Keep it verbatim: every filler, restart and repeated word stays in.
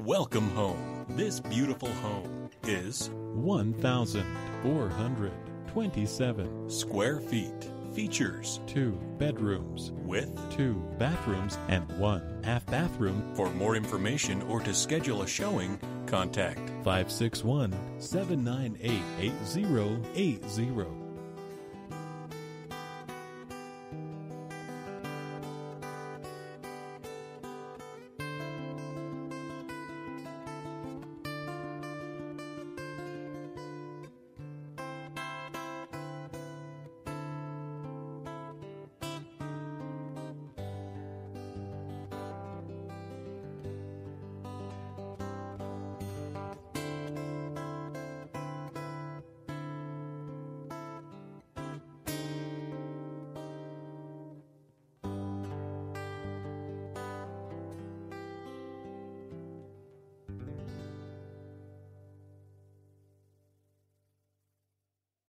Welcome home. This beautiful home is one thousand four hundred twenty-seven square feet. Features two bedrooms with two bathrooms and one half bathroom. For more information or to schedule a showing, contact five six one, seven nine eight, eight zero eight zero.